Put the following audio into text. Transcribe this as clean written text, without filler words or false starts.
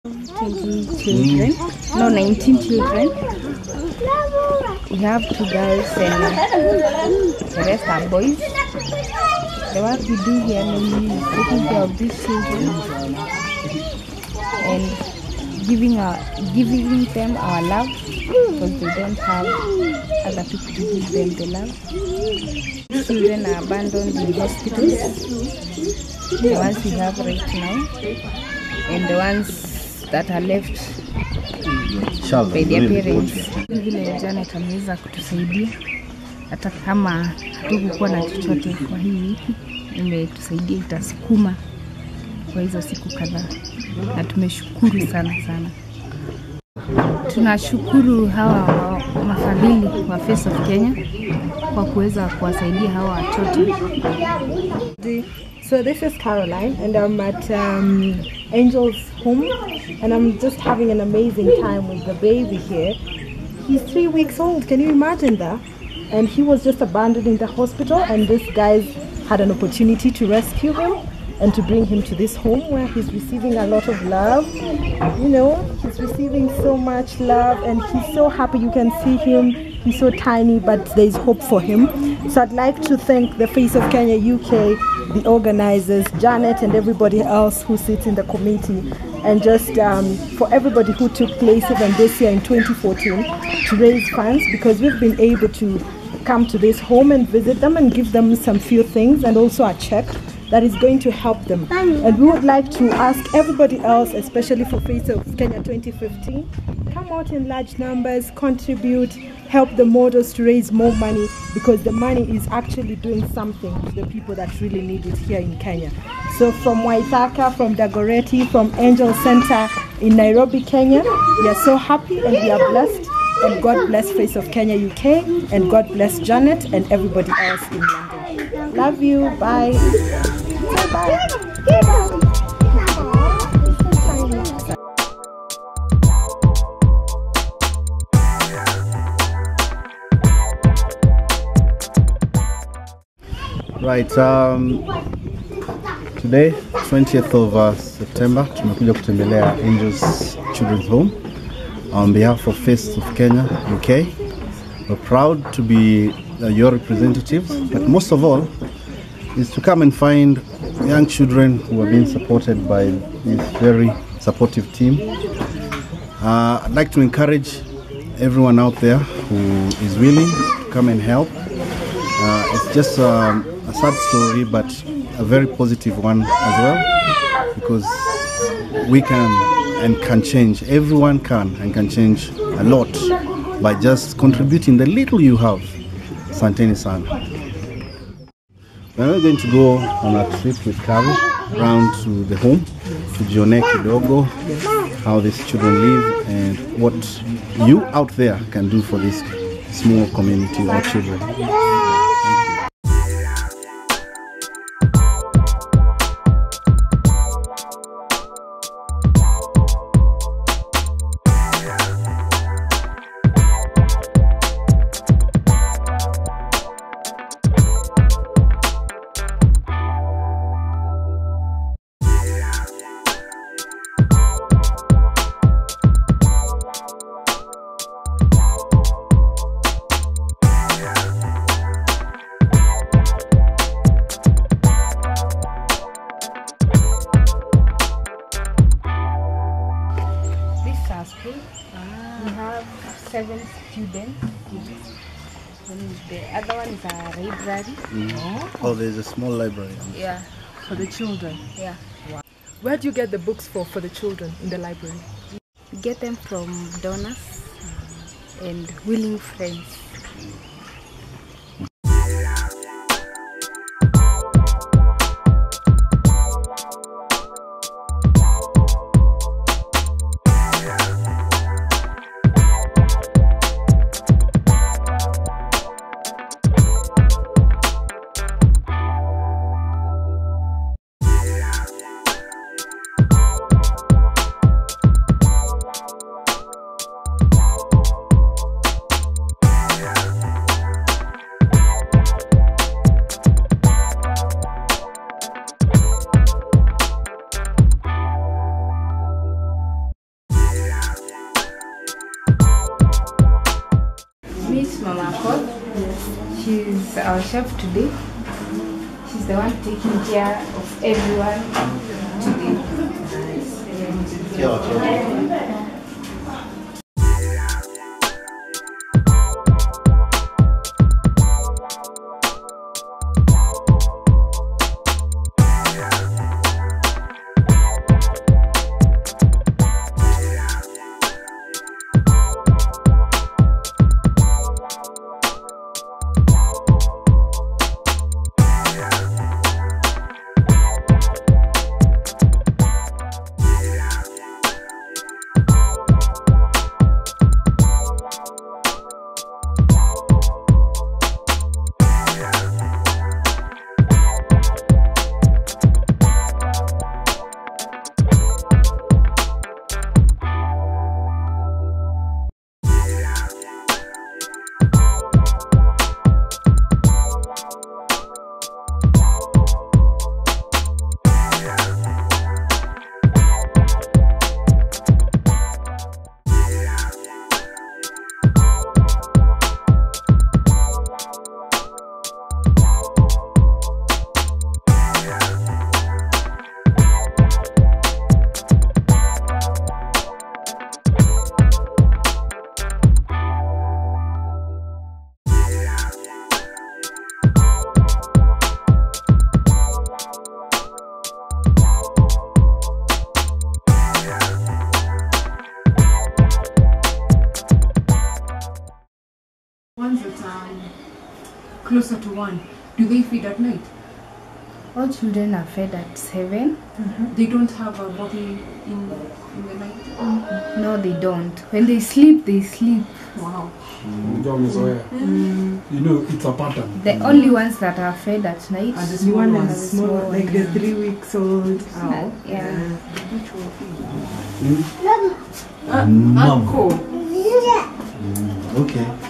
20 children, no, 19 children. We have 2 girls and the rest are boys. The work we do here mainly is taking care of these children and giving them our love, because they don't have other people to give them the love. These children are abandoned in hospitals, the ones we have right now, and the ones that are left by their parents. Vile Janet ameweza kutusaidia hata kama hatukuwa na chochote kwa hii wiki, imetusaidia itasukuma kwa hizo siku kadhaa, na tumeshukuru sana sana. Tunashukuru hawa mafadhili wa Face of Kenya kwa kuweza kuwasaidia hawa watoto. So this is Caroline and I'm at Angel's home and I'm just having an amazing time with the baby here. He's 3 weeks old, can you imagine that? And he was just abandoned in the hospital, and these guys had an opportunity to rescue him and to bring him to this home where he's receiving a lot of love. You know, he's receiving so much love and he's so happy. You can see him, he's so tiny, but there's hope for him. So I'd like to thank the Face of Kenya UK, the organizers, Janet and everybody else who sits in the committee, and just for everybody who took place even this year in 2014 to raise funds, because we've been able to come to this home and visit them and give them some few things and also a check that is going to help them. And we would like to ask everybody else, especially for Face of Kenya 2015, come out in large numbers, contribute, help the models to raise more money, because the money is actually doing something to the people that really need it here in Kenya. So from Waithaka, from Dagoretti, from Angel Center in Nairobi, Kenya, we are so happy and we are blessed. And God bless Face of Kenya UK, and God bless Janet and everybody else in London. Love you. Bye. Bye. Right, today 20th of September tumekuja kutembelea Angels Children's Home on behalf of Face of Kenya UK. We're proud to be your representatives, but most of all is to come and find young children who are being supported by this very supportive team. I'd like to encourage everyone out there who is willing to come and help. It's just a sad story, but a very positive one as well, because we can change. Everyone can change a lot by just contributing the little you have. Santeni sana. We're going to go on a trip with Carrie around to the home to jione kidogo how these children live and what you out there can do for this small community of children. We have 7 students. And the other one is a library. Oh, there's a small library. Yeah. For the children? Yeah. Wow. Where do you get the books for the children in the library? We get them from donors and willing friends. Mama Cole. She's our chef today. She's the one taking care of everyone today. Ones that are closer to 1, do they feed at night? All children are fed at 7. They don't have a bottle in the night? No, they don't. When they sleep, they sleep. Wow. You know, it's a pattern. The only ones that are fed at night Are the The small one ones. is small, like the 3 weeks old owl. Yeah. Mom. Uncle. Okay.